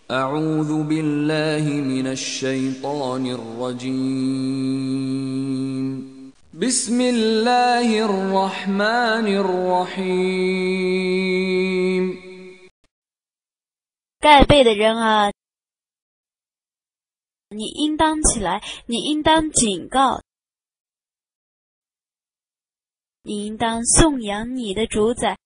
أعوذ بالله من الشيطان الرجيم بسم الله الرحمن الرحيم 盖被的人啊，你应当起来，你应当警告，你应当颂扬你的主宰，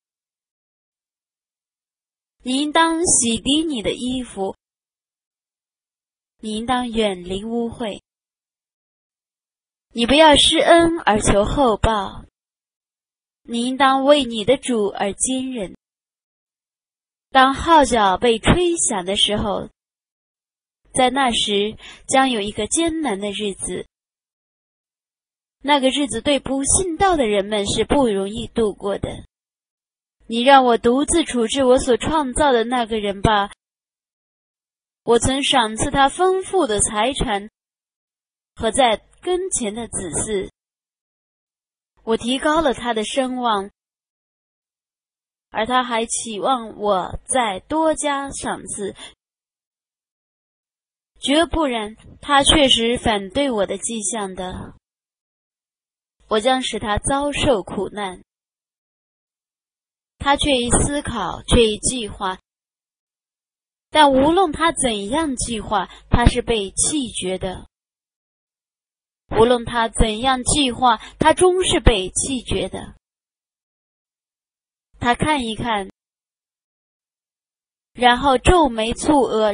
你应当洗涤你的衣服，你应当远离污秽，你不要施恩而求厚报，你应当为你的主而坚忍。当号角被吹响的时候，在那时将有一个艰难的日子，那个日子对不信道的人们是不容易度过的。你让我独自处置我所创造的那个人吧，我曾赏赐他丰富的财产和在跟前的子嗣，我提高了他的声望，而他还期望我再多加赏赐，绝不然，他确实反对我的迹象的，我将使他遭受苦难。他却一思考，却一计划，但无论他怎样计划，他是被弃绝的。无论他怎样计划，他终是被弃绝的。他看一看，然后皱眉蹙额，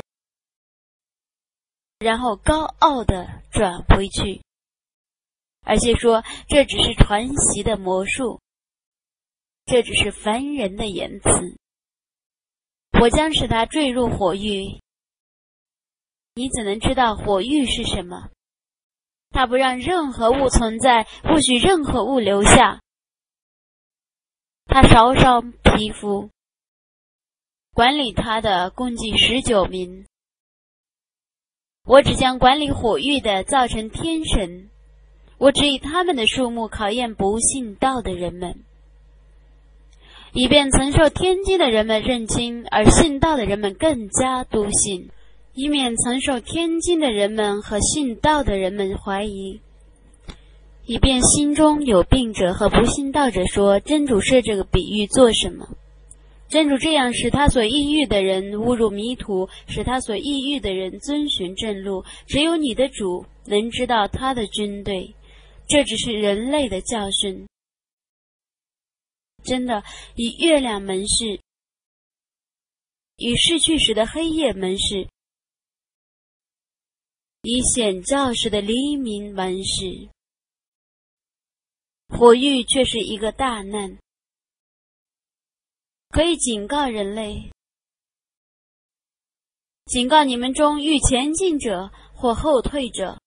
然后高傲地转回去，而且说这只是传习的魔术，这只是凡人的言辞。我将使他坠入火狱。你怎能知道火狱是什么？他不让任何物存在，不许任何物留下。他烧烧皮肤，管理他的共计19名。我只将管理火狱的造成天神，我只以他们的数目考验不信道的人们，以便曾受天经的人们认清，而信道的人们更加笃信，以免曾受天经的人们和信道的人们怀疑，以便心中有病者和不信道者说，真主设这个比喻做什么？真主这样使他所抑郁的人误入迷途，使他所抑郁的人遵循正路，只有你的主能知道他的军队，这只是人类的教训。真的，以月亮门市，以逝去时的黑夜门市，以显照时的黎明门市，火狱却是一个大难，可以警告人类，警告你们中欲前进者或后退者，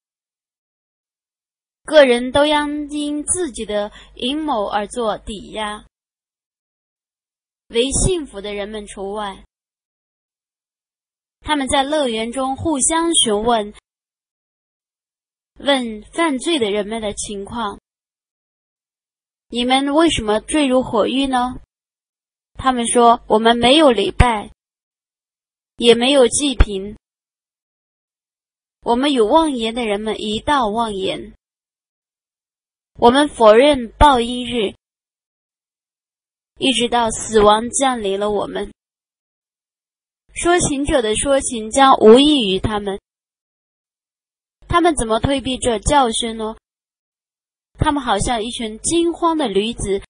个人都应因自己的阴谋而做抵押，为幸福的人们除外。他们在乐园中互相询问犯罪的人们的情况，你们为什么坠入火狱呢？他们说，我们没有礼拜，也没有祭品，我们与妄言的人们一道妄言，我们否认报应日，一直到死亡降临了我们。说情者的说情将无益于他们，他们怎么退避这教训呢？他们好像一群惊慌的驴子，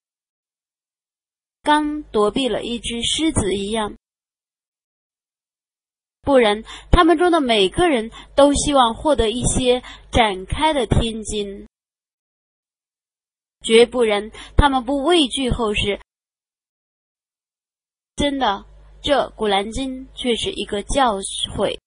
刚躲避了一只狮子一样。不然，他们中的每个人都希望获得一些展开的天经，绝不然，他们不畏惧后世。真的，这古兰经却是一个教诲，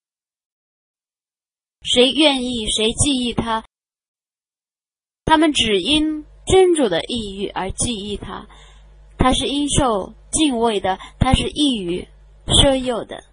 谁愿意谁记忆它，他们只因真主的意欲而记忆它，它是应受敬畏的，它是易于奢诱的。